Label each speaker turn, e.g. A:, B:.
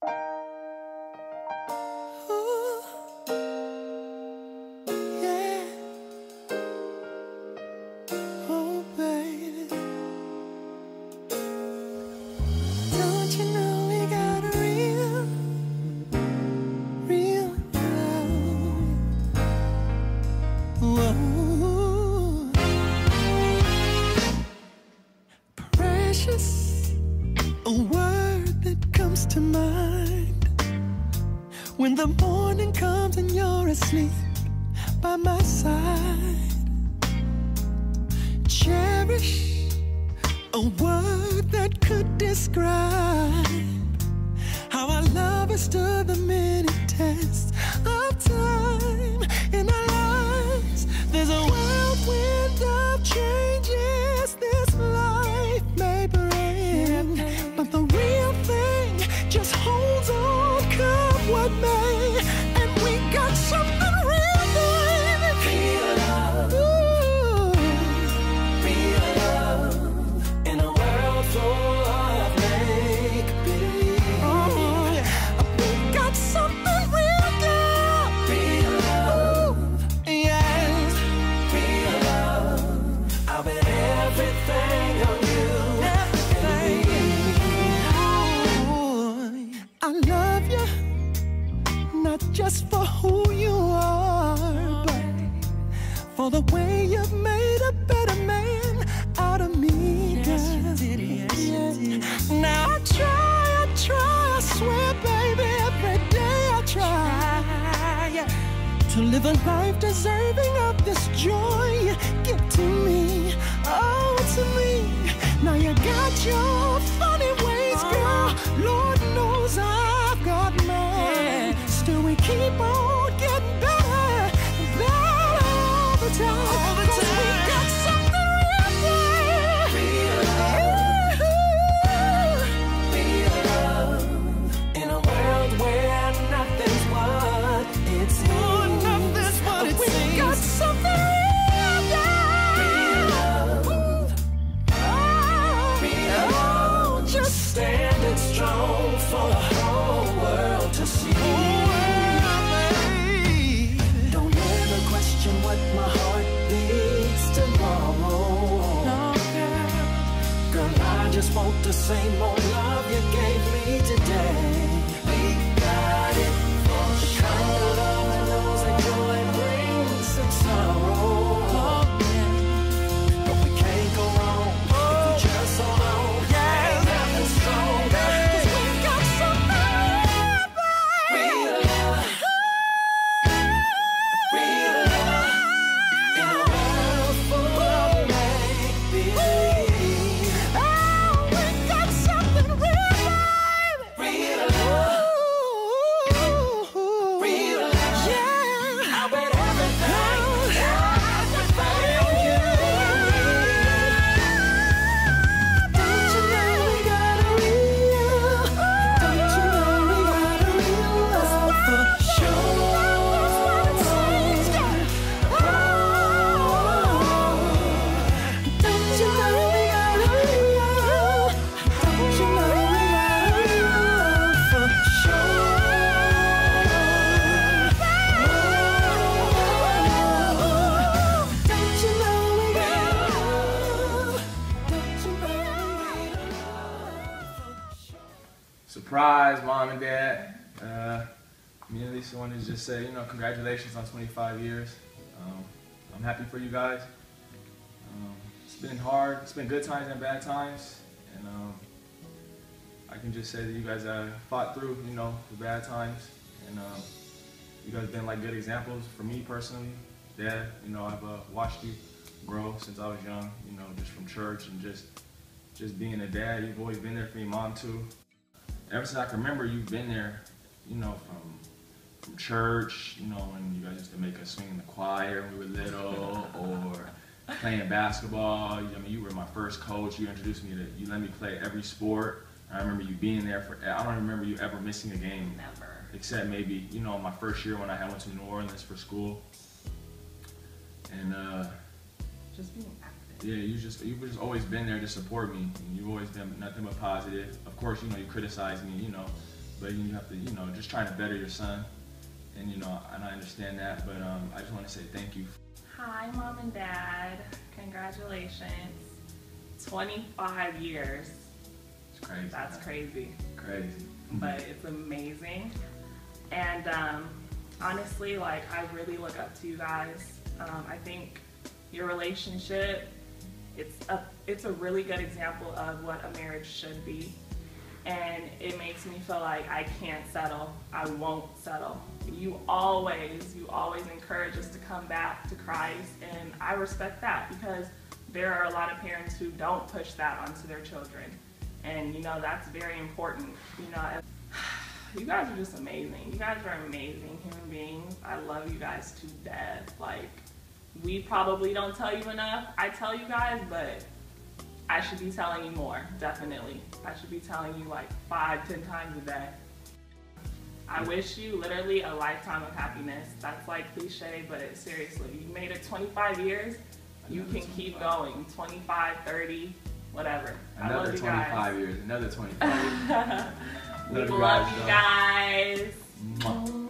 A: A word that comes to mind when the morning comes and you're asleep by my side. Cherish, a word that could describe how our love has stood the many tests of time in our lives. There's a whirlwind of changes this life may bring, but the real thing just holds on, come what may, and we got something real, baby. Real love. Ooh. Real love in a world full of make-believe. Oh, yeah. We got something real, girl. Real love. Ooh. Yes. Real love. I'll bet everything on you. I love you, not just for who you are, but for the way you've made a better man out of me. Yes, you did, yes, you did. Now I try, I swear, baby, every day I try to live a life deserving of this joy. Give to me, oh, to me. Now you got your funny ways, girl. Lord knows I've got mine. Still we keep on getting better and better all the time. All the time. 'Cause we got something real, yeah. Real love. Real love in a world where nothing's what it seems. Oh, nothing's what it seems. We got something real, yeah. Real love. Real love. Just standing strong for the whole world to see. Don't ever question what my heart needs tomorrow. No, girl. Girl, I just want the same old love you gave me today. We got it for the kind of love that knows that joy brings some sorrow. Oh, yeah. But we can't go wrong if we just hold on. Ain't nothing stronger. 'Cause we got something real, real love. Real love in a world full of make-believe. Oh, we got something real, baby. Real love. Ooh, real love. Yeah. I'll bet everything on you. Don't you know we got a real? Don't you know we got a real love for sure? Don't you know we got a real? Don't you know we got a real love for sure? Don't you know we got love? Don't you know we got love for sure?
B: Surprise, Mom and Dad. Me and Lisa wanted to just say, congratulations on 25 years. I'm happy for you guys. It's been hard. It's been good times and bad times. And I can just say that you guys fought through, the bad times. And you guys have been like good examples for me personally. Dad, I've watched you grow since I was young, just from church and just being a dad. You've always been there for me, Mom too. Ever since I can remember, you've been there, from church, when you guys used to make us swing in the choir when we were little, or playing basketball. You were my first coach. You introduced me to, you let me play every sport. I remember you being there for, I don't remember you ever missing a game.
C: Never.
B: Except maybe, my first year when I went to New Orleans for school. And
C: Just being active.
B: yeah, you've just always been there to support me. And you've always been nothing but positive. Of course, you criticize me, but you have to, you know, just trying to better your son. And, you know, and I understand that, but I just want to say thank you.
C: Hi, Mom and Dad. Congratulations. 25 years.
B: It's crazy.
C: That's crazy.
B: Crazy.
C: But it's amazing. And honestly, like, I really look up to you guys. I think your relationship, it's a really good example of what a marriage should be. And it makes me feel like I can't settle. I won't settle. You always encourage us to come back to Christ, and I respect that because there are a lot of parents who don't push that onto their children. And, you know, that's very important. You know, you guys are just amazing. You guys are amazing human beings. I love you guys to death. Like, we probably don't tell you enough. I tell you guys, but I should be telling you more, definitely. I should be telling you like 5-10 times a day. I wish you literally a lifetime of happiness. That's like cliche, but seriously, you made it 25 years, you can keep going. 25, 30, whatever.
B: Another
C: I love you
B: 25
C: guys.
B: years, another 25 years.
C: We love you guys.
B: Mwah.